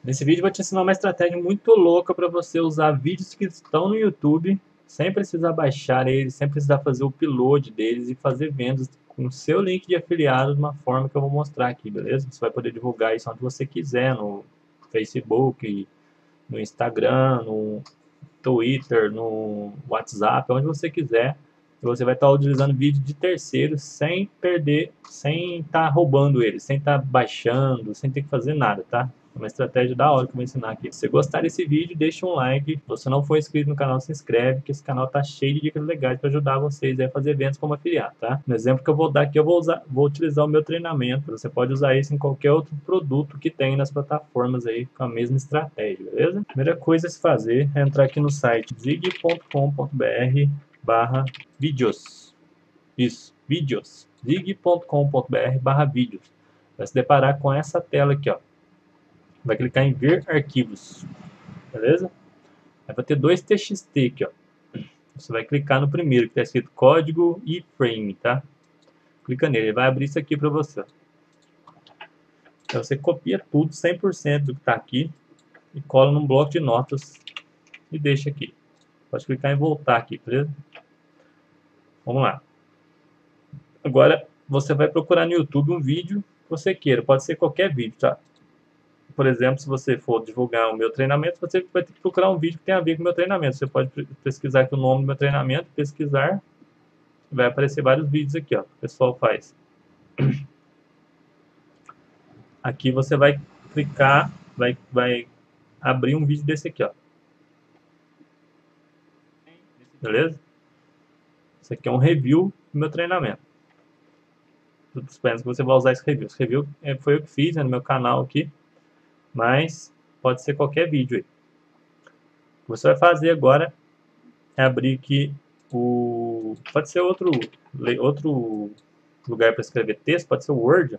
Nesse vídeo eu vou te ensinar uma estratégia muito louca para você usar vídeos que estão no YouTube sem precisar baixar eles, sem precisar fazer o upload deles e fazer vendas com o seu link de afiliado de uma forma que eu vou mostrar aqui, beleza? Você vai poder divulgar isso onde você quiser, no Facebook, no Instagram, no Twitter, no WhatsApp, onde você quiser. E você vai estar utilizando vídeo de terceiros sem perder, sem estar roubando eles, sem estar baixando, sem ter que fazer nada, tá? É uma estratégia da hora que eu vou ensinar aqui. Se você gostar desse vídeo, deixa um like. Se você não for inscrito no canal, se inscreve, que esse canal tá cheio de dicas legais para ajudar vocês a fazer eventos como afiliado, tá? No exemplo que eu vou dar aqui, eu vou utilizar o meu treinamento. Você pode usar isso em qualquer outro produto que tem nas plataformas aí com a mesma estratégia, beleza? Primeira coisa a se fazer é entrar aqui no site zig.com.br/vídeos. Isso, vídeos. zig.com.br/vídeos. Vai se deparar com essa tela aqui, ó. Vai clicar em ver arquivos, beleza? Aí vai ter dois TXT aqui, ó. Você vai clicar no primeiro, que está escrito código e frame, tá? Clica nele, ele vai abrir isso aqui para você. Então você copia tudo, 100% do que está aqui, e cola num bloco de notas e deixa aqui. Pode clicar em voltar aqui, beleza? Vamos lá. Agora você vai procurar no YouTube um vídeo que você queira, pode ser qualquer vídeo, tá? Por exemplo, se você for divulgar o meu treinamento, você vai ter que procurar um vídeo que tenha a ver com o meu treinamento. Você pode pesquisar aqui o nome do meu treinamento, pesquisar, vai aparecer vários vídeos aqui, ó, que o pessoal faz. Aqui você vai clicar, vai abrir um vídeo desse aqui, ó. Beleza? Isso aqui é um review do meu treinamento. Espero que você vai usar esse review. Esse review foi eu que fiz, no meu canal aqui, mas pode ser qualquer vídeo aí. O que você vai fazer agora é abrir aqui pode ser outro lugar para escrever texto, pode ser o Word.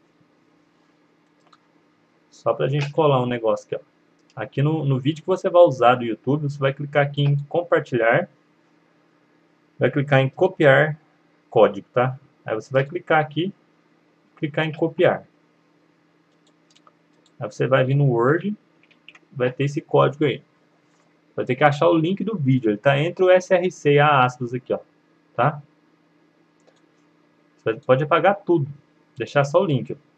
Só para a gente colar um negócio aqui, ó. Aqui no vídeo que você vai usar do YouTube, você vai clicar aqui em compartilhar, vai clicar em copiar código, tá? Aí você vai clicar aqui, clicar em copiar. Aí você vai vir no Word, vai ter esse código aí. Vai ter que achar o link do vídeo, ele está entre o SRC e a aspas aqui, ó, tá? Você pode apagar tudo, deixar só o link, ó.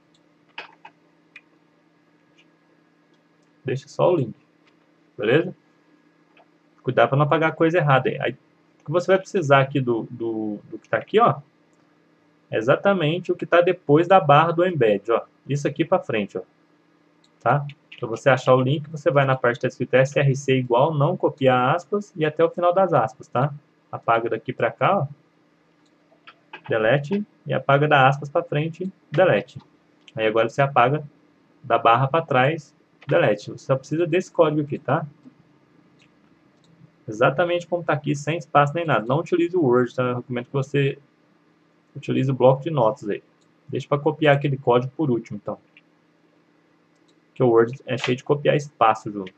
Deixa só o link, beleza? Cuidado para não apagar a coisa errada aí. Aí o que você vai precisar aqui do que está aqui, ó, é exatamente o que está depois da barra do embed, ó. Isso aqui para frente, ó, tá? Para você achar o link, você vai na parte que está escrito SRC igual, não copiar aspas e até o final das aspas, tá? Apaga daqui para cá, ó, delete, e apaga da aspas para frente, delete. Aí agora você apaga da barra para trás, delete. Você só precisa desse código aqui, tá? Exatamente como está aqui, sem espaço nem nada. Não utilize o Word, tá? Eu recomendo que você utilize o bloco de notas aí. Deixa para copiar aquele código por último, então. Porque o Word é cheio de copiar espaço junto.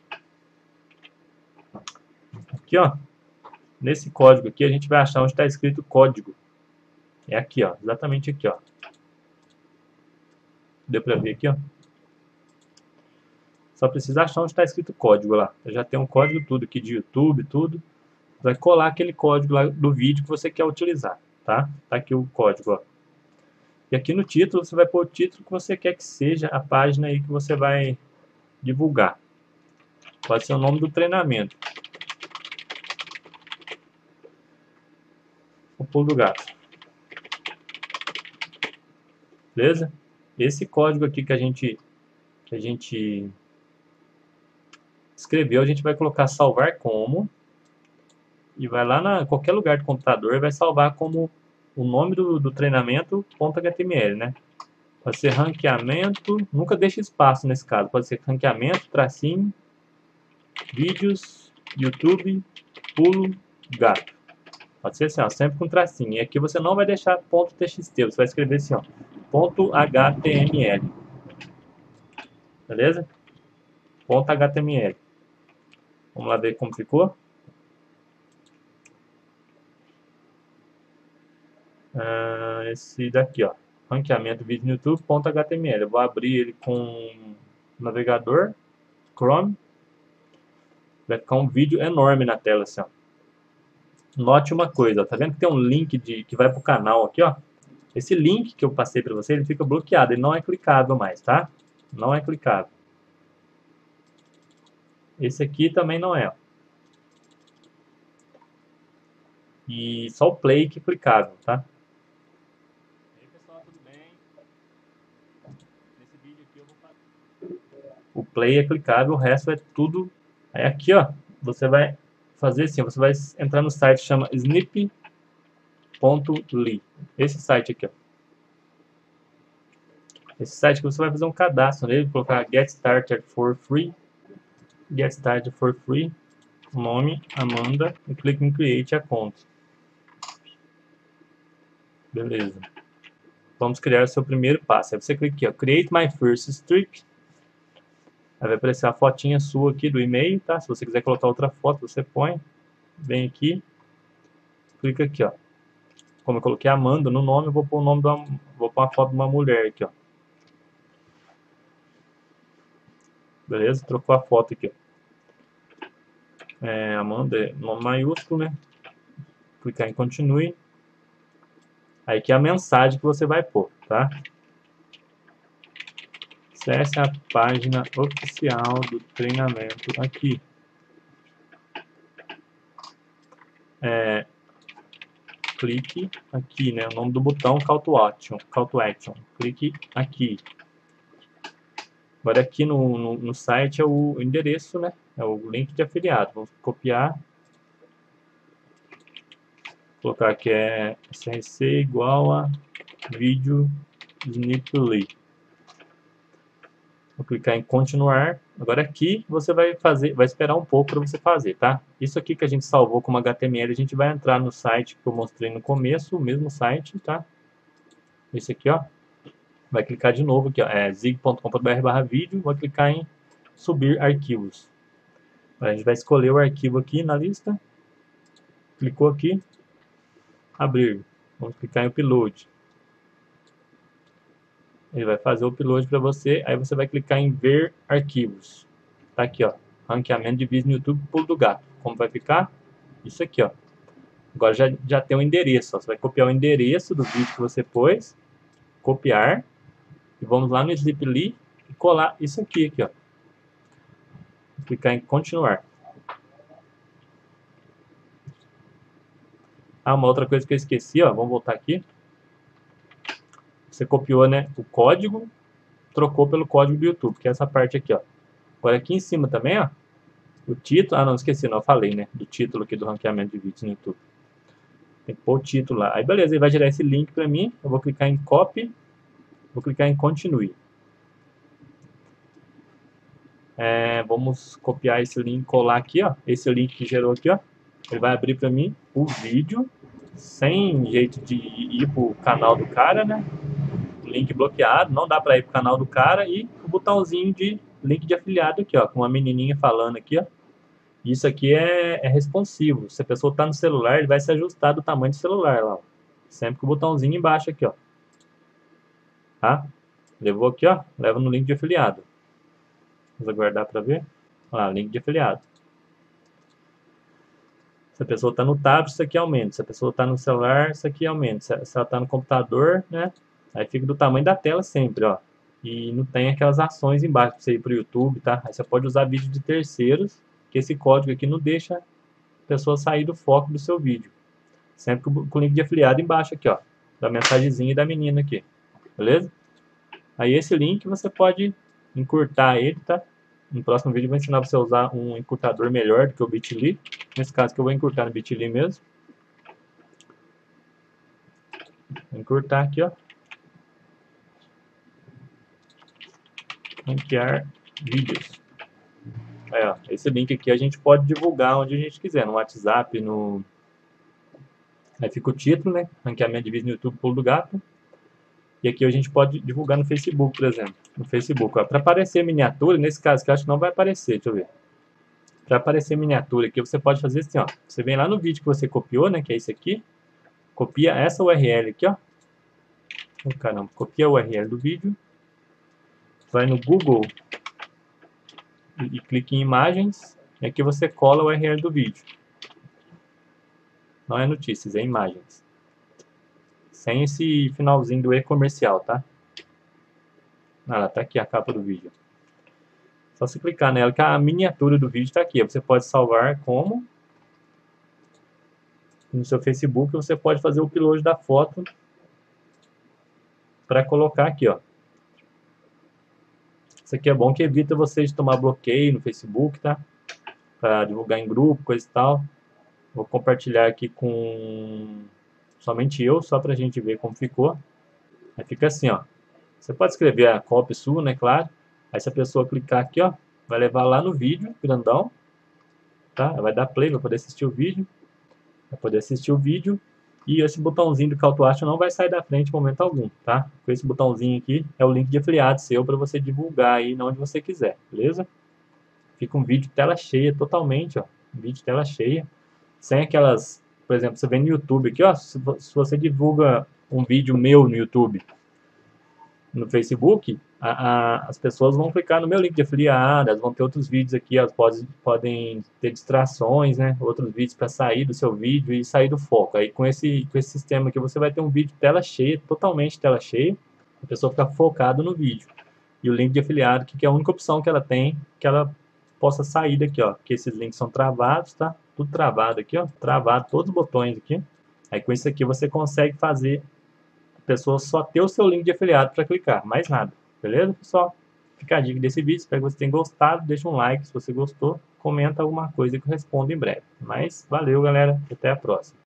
Aqui, ó. Nesse código aqui, a gente vai achar onde está escrito código. É aqui, ó. Exatamente aqui, ó. Deu para ver aqui, ó. Só precisa achar onde está escrito código lá. Eu já tenho um código tudo aqui de YouTube, tudo. Vai colar aquele código lá do vídeo que você quer utilizar, tá? Tá aqui o código, ó. E aqui no título, você vai pôr o título que você quer que seja a página aí que você vai divulgar. Pode ser o nome do treinamento. O pulo do gato. Beleza? Esse código aqui que a gente escreveu, a gente vai colocar salvar como, e vai lá na qualquer lugar do computador e vai salvar como o nome do treinamento .html, né? Pode ser ranqueamento, nunca deixe espaço nesse caso, pode ser ranqueamento, tracinho, vídeos, YouTube, pulo, gato. Pode ser assim, ó, sempre com tracinho. E aqui você não vai deixar .txt, você vai escrever assim, ó, .html. Beleza? .html. Vamos lá ver como ficou. Esse daqui, ó, ranqueamento vídeo no YouTube.html. Eu vou abrir ele com o navegador. Chrome. Vai ficar um vídeo enorme na tela, assim, ó. Note uma coisa, ó, tá vendo que tem um link que vai pro canal aqui, ó? Esse link que eu passei para você, ele fica bloqueado, ele não é clicável mais, tá? Não é clicável. Esse aqui também não é, ó. E só o play que é clicável, tá? E aí, pessoal, tudo bem? Nesse vídeo aqui eu vou fazer. O play é clicável, o resto é tudo. Aí aqui, ó, você vai fazer assim, você vai entrar no site que chama snip.ly. Esse site aqui, ó. Esse site que você vai fazer um cadastro nele, colocar Get Started for Free. Get Started for Free. Nome, Amanda, e clique em Create Account. Beleza. Vamos criar o seu primeiro passo. Aí você clica aqui, ó, Create My First Streak. Aí vai aparecer a fotinha sua aqui do e-mail, tá? Se você quiser colocar outra foto, você põe. Vem aqui. Clica aqui, ó. Como eu coloquei Amanda no nome, eu vou pôr o nome vou pôr uma foto de uma mulher aqui, ó. Beleza? Trocou a foto aqui, ó. Amanda é nome maiúsculo, né? Clicar em continue. Aí aqui é a mensagem que você vai pôr, tá? Acesse a página oficial do treinamento aqui. Clique aqui, né? O nome do botão Call to Action. Call to Action. Clique aqui. Agora aqui no site é o endereço, né? É o link de afiliado. Vamos copiar. Colocar aqui src igual a vídeo snip.ly. Vou clicar em continuar. Agora aqui você vai esperar um pouco para você fazer, tá? Isso aqui que a gente salvou como HTML, a gente vai entrar no site que eu mostrei no começo, o mesmo site, tá? Esse aqui, ó. Vai clicar de novo aqui, ó, zig.com.br/vídeo, vai clicar em subir arquivos. A gente vai escolher o arquivo aqui na lista. Clicou aqui, abrir. Vamos clicar em upload. Ele vai fazer o upload para você, aí você vai clicar em ver arquivos. Tá aqui, ó, ranqueamento de vídeo no YouTube, pulo do gato. Como vai ficar? Isso aqui, ó. Agora já tem o endereço, ó. Você vai copiar o endereço do vídeo que você pôs, copiar, e vamos lá no Snip.ly e colar isso aqui, ó. Clicar em continuar. Ah, uma outra coisa que eu esqueci, ó, vamos voltar aqui. Você copiou, né, o código, trocou pelo código do YouTube, que é essa parte aqui, ó. Agora aqui em cima também, ó, o título, não, esqueci, não, eu falei, né, do título aqui do ranqueamento de vídeos no YouTube. Tem que pôr o título lá. Aí beleza, ele vai gerar esse link para mim, eu vou clicar em copy, vou clicar em continue. Vamos copiar esse link, colar aqui, ó, esse link que gerou aqui, ó. Ele vai abrir para mim o vídeo, sem jeito de ir pro canal do cara, né? Link bloqueado, não dá para ir pro canal do cara, e o botãozinho de link de afiliado aqui, ó, com uma menininha falando aqui, ó. Isso aqui é responsivo. Se a pessoa está no celular, ele vai se ajustar do tamanho do celular lá, ó. Sempre com o botãozinho embaixo aqui, ó. Tá? Levou aqui, ó, leva no link de afiliado. Vamos aguardar para ver. Olha lá, link de afiliado. Se a pessoa está no tablet, isso aqui aumenta. Se a pessoa está no celular, isso aqui aumenta. Se ela está no computador, né? Aí fica do tamanho da tela sempre, ó. E não tem aquelas ações embaixo para você ir para o YouTube, tá? Aí você pode usar vídeo de terceiros, que esse código aqui não deixa a pessoa sair do foco do seu vídeo. Sempre com o link de afiliado embaixo aqui, ó. Da mensagenzinha da menina aqui. Beleza? Aí esse link você pode encurtar ele, tá? No próximo vídeo eu vou ensinar você a usar um encurtador melhor do que o Bitly. Nesse caso que eu vou encurtar no Bitly mesmo. Vou encurtar aqui, ó. Ranquear vídeos. Aí, ó, esse link aqui a gente pode divulgar onde a gente quiser, no WhatsApp, no... Aí fica o título, né? Ranqueamento de vídeo no YouTube, pulo do gato. E aqui a gente pode divulgar no Facebook, por exemplo. No Facebook, ó. Para aparecer miniatura, nesse caso que eu acho que não vai aparecer, deixa eu ver. Para aparecer miniatura aqui, você pode fazer assim, ó. Você vem lá no vídeo que você copiou, né? Que é esse aqui. Copia essa URL aqui, ó. Oh, caramba, copia a URL do vídeo. Vai no Google. e clique em imagens, e aqui você cola o URL do vídeo. Não é notícias, é imagens. Sem esse finalzinho do e-comercial, tá? Ah, tá aqui a capa do vídeo. Só você clicar nela que a miniatura do vídeo está aqui. Você pode salvar como no seu Facebook, você pode fazer o upload da foto para colocar aqui, ó. Isso aqui é bom que evita você de tomar bloqueio no Facebook, tá? Para divulgar em grupo, coisa e tal. Vou compartilhar aqui com somente eu, só para a gente ver como ficou. Aí fica assim, ó. Você pode escrever a cópia sua, né, claro. Aí se a pessoa clicar aqui, ó, vai levar lá no vídeo, grandão, tá? Vai dar play, vai poder assistir o vídeo. Vai poder assistir o vídeo. E esse botãozinho do Call to Action não vai sair da frente em momento algum, tá? Com esse botãozinho aqui é o link de afiliado seu para você divulgar aí onde você quiser, beleza? Fica um vídeo tela cheia totalmente, ó. Um vídeo tela cheia. Sem aquelas, por exemplo, você vê no YouTube aqui, ó. Se você divulga um vídeo meu no YouTube, no Facebook, as pessoas vão clicar no meu link de afiliado, elas vão ter outros vídeos aqui, elas podem ter distrações, né? Outros vídeos para sair do seu vídeo e sair do foco. Aí com esse sistema aqui você vai ter um vídeo tela cheia, totalmente tela cheia, a pessoa fica focada no vídeo. E o link de afiliado, que é a única opção que ela tem, que ela possa sair daqui, ó. Que esses links são travados, tá? Tudo travado aqui, ó. Travado todos os botões aqui. Aí com isso aqui você consegue fazer a pessoa só ter o seu link de afiliado para clicar, mais nada. Beleza, pessoal? Fica a dica desse vídeo, espero que você tenha gostado. Deixa um like se você gostou, comenta alguma coisa que eu respondo em breve. Mas valeu, galera, até a próxima.